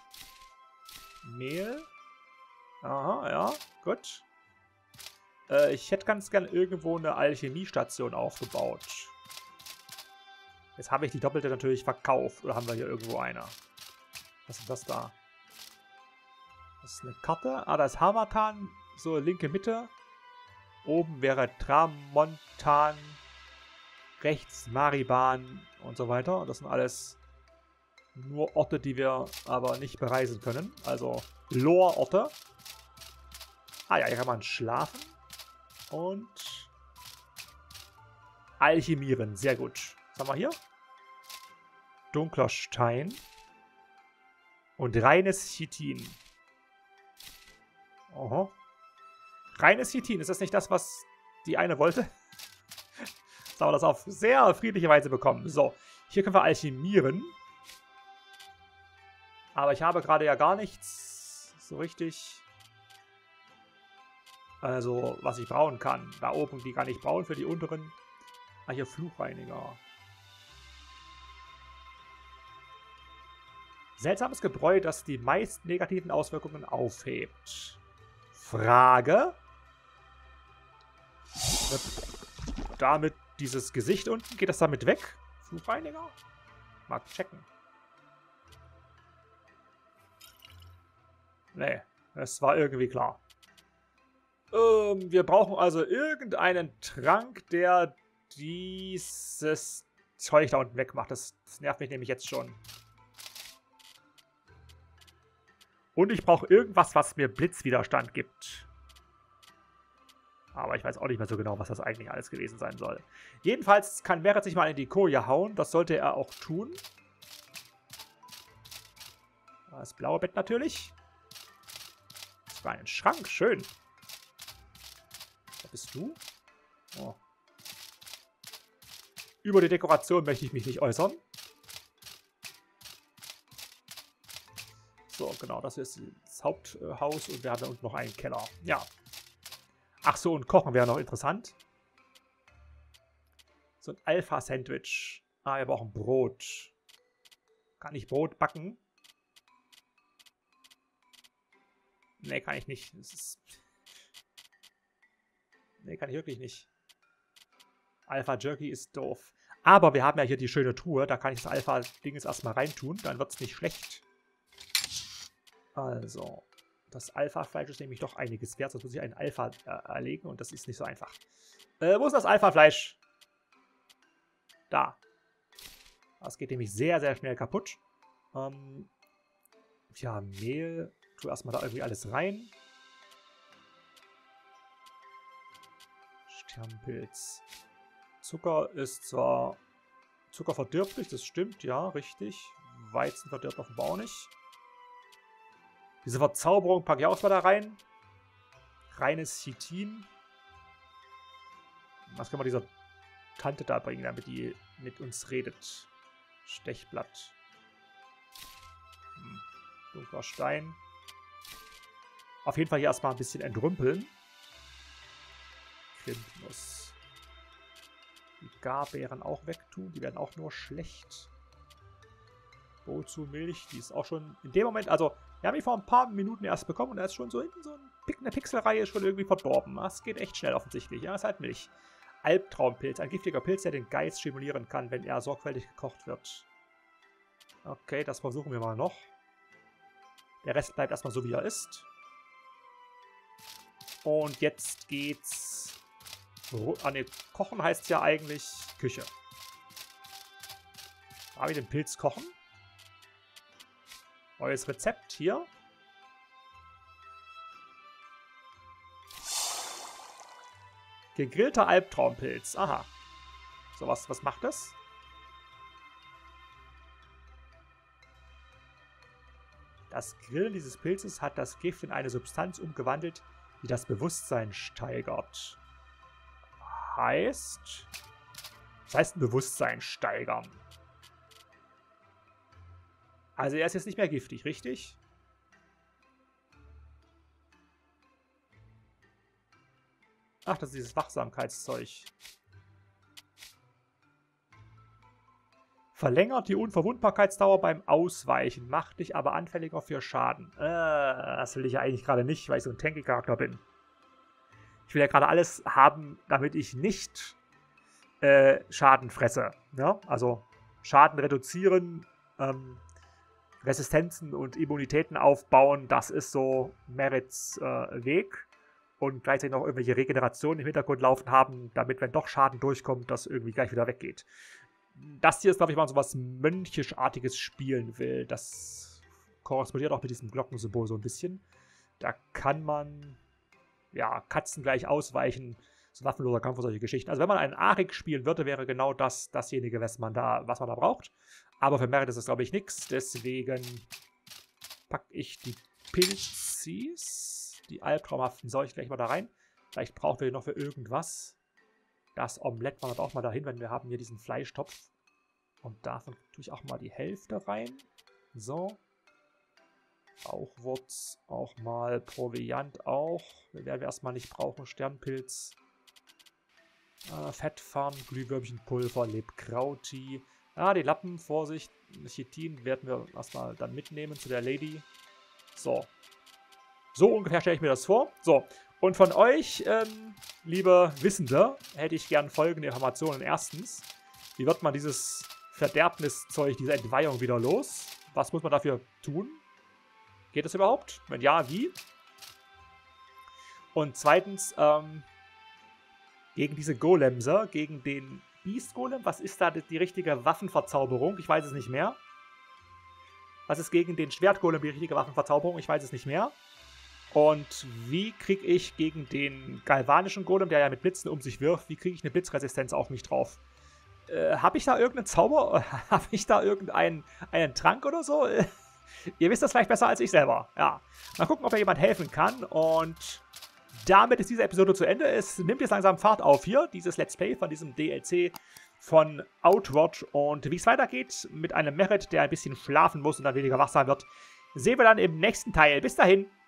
Mehl. Aha, ja, gut. Ich hätte ganz gern irgendwo eine Alchemiestation aufgebaut. Jetzt habe ich die doppelte natürlich verkauft. Oder haben wir hier irgendwo eine? Was ist das da? Das ist eine Karte. Ah, da ist Harmattan. So, linke Mitte. Oben wäre Tramontan. Rechts Mariban und so weiter. Und das sind alles nur Orte, die wir aber nicht bereisen können. Also Lore-Orte. Ah ja, hier kann man schlafen. Und alchemieren. Sehr gut. Was haben wir hier? Dunkler Stein. Und reines Chitin. Oho. Reines Chitin. Ist das nicht das, was die eine wollte? Jetzt haben wir das auf sehr friedliche Weise bekommen. So. Hier können wir alchemieren. Aber ich habe gerade ja gar nichts so richtig... Also, was ich brauen kann. Da oben, die kann ich brauen für die unteren. Ah, hier Fluchreiniger. Seltsames Gebräu, das die meisten negativen Auswirkungen aufhebt. Frage. Damit dieses Gesicht unten, geht das damit weg? Fluchreiniger? Mal checken. Nee, es war irgendwie klar. Wir brauchen also irgendeinen Trank, der dieses Zeug da unten wegmacht. Das nervt mich nämlich jetzt schon. Und ich brauche irgendwas, was mir Blitzwiderstand gibt. Aber ich weiß auch nicht mehr so genau, was das eigentlich alles gewesen sein soll. Jedenfalls kann Merit sich mal in die Koje hauen. Das sollte er auch tun. Das blaue Bett natürlich. Das war ein Schrank. Schön. Bist du? Oh. Über die Dekoration möchte ich mich nicht äußern. So, genau, das ist das Haupthaus und wir haben da unten noch einen Keller. Ja. Ach so, und Kochen wäre noch interessant. So ein Alpha-Sandwich. Ah, wir brauchen Brot. Kann ich Brot backen? Nee, kann ich nicht. Nee, kann ich wirklich nicht. Alpha Jerky ist doof. Aber wir haben ja hier die schöne Truhe. Da kann ich das Alpha-Ding jetzt erstmal reintun. Dann wird es nicht schlecht. Also, das Alpha-Fleisch ist nämlich doch einiges wert. Sonst muss ich einen Alpha erlegen und das ist nicht so einfach. Wo ist das Alpha-Fleisch? Da. Das geht nämlich sehr, sehr schnell kaputt. Ja, Mehl. Tu erstmal da irgendwie alles rein. Sternpilz. Zucker ist zwar... Zucker verdirbt nicht, das stimmt, ja, richtig. Weizen verdirbt offenbar auch nicht. Diese Verzauberung packe ich auch mal da rein. Reines Chitin. Was können wir dieser Tante da bringen, damit die mit uns redet? Stechblatt. Dunkler Stein. Auf jeden Fall hier erstmal ein bisschen entrümpeln. Krimnuss. Die Garbeeren auch wegtun. Die werden auch nur schlecht. Bozu Milch. Die ist auch schon in dem Moment, also wir haben die vor ein paar Minuten erst bekommen und da ist schon so hinten so eine Pixelreihe schon irgendwie verdorben. Das geht echt schnell offensichtlich. Ja, ist halt Milch. Albtraumpilz. Ein giftiger Pilz, der den Geist stimulieren kann, wenn er sorgfältig gekocht wird. Okay, das versuchen wir mal noch. Der Rest bleibt erstmal so, wie er ist. Und jetzt geht's... ne, kochen heißt ja eigentlich Küche. Da habe ich den Pilz kochen. Neues Rezept hier. Gegrillter Albtraumpilz. Aha. So, was macht das? Das Grillen dieses Pilzes hat das Gift in eine Substanz umgewandelt, die das Bewusstsein steigert. Was heißt ein Bewusstsein steigern? Also er ist jetzt nicht mehr giftig, richtig? Ach, das ist dieses Wachsamkeitszeug. Verlängert die Unverwundbarkeitsdauer beim Ausweichen, macht dich aber anfälliger für Schaden. Das will ich ja eigentlich gerade nicht, weil ich so ein Tanky-Charakter bin. Ich will ja gerade alles haben, damit ich nicht Schaden fresse. Ja? Also Schaden reduzieren, Resistenzen und Immunitäten aufbauen, das ist so Merits Weg. Und gleichzeitig noch irgendwelche Regenerationen im Hintergrund laufen haben, damit, wenn doch Schaden durchkommt, das irgendwie gleich wieder weggeht. Das hier ist, glaube ich, mal so was Mönchischartiges spielen will. Das korrespondiert auch mit diesem Glockensymbol so ein bisschen. Da kann man, ja, Katzen gleich ausweichen. So waffenloser Kampf und solche Geschichten. Also wenn man einen Arik spielen würde, wäre genau dasjenige, was man da braucht. Aber für Merit ist das, glaube ich, nichts. Deswegen packe ich die Pilzis, die albtraumhaften Seuchen gleich mal da rein. Vielleicht brauchen wir die noch für irgendwas. Das Omelett wandert auch mal dahin, wenn wir haben hier diesen Fleischtopf. Und davon tue ich auch mal die Hälfte rein. So. Rauchwurz auch mal. Proviant auch. Den werden wir erstmal nicht brauchen. Sternpilz. Fettfarn, Glühwürmchenpulver, Lebkrauti. Die Lappen, Vorsicht. Chitin werden wir erstmal dann mitnehmen zu der Lady. So. So ungefähr stelle ich mir das vor. So. Und von euch, liebe Wissende, hätte ich gern folgende Informationen. Erstens, wie wird man dieses Verderbniszeug, diese Entweihung wieder los? Was muss man dafür tun? Geht das überhaupt? Wenn ja, wie? Und zweitens, gegen diese Golemser, gegen den Beast Golem, was ist da die richtige Waffenverzauberung? Ich weiß es nicht mehr. Was ist gegen den Schwertgolem die richtige Waffenverzauberung? Ich weiß es nicht mehr. Und wie kriege ich gegen den galvanischen Golem, der ja mit Blitzen um sich wirft, wie kriege ich eine Blitzresistenz auf mich drauf? Habe ich da irgendeinen Zauber? Habe ich da einen Trank oder so? Ihr wisst das vielleicht besser als ich selber. Ja. Mal gucken, ob mir jemand helfen kann. Und damit ist diese Episode zu Ende. Es nimmt jetzt langsam Fahrt auf hier, dieses Let's Play von diesem DLC von Outward. Und wie es weitergeht mit einem Merit, der ein bisschen schlafen muss und dann weniger wachsam wird, sehen wir dann im nächsten Teil. Bis dahin.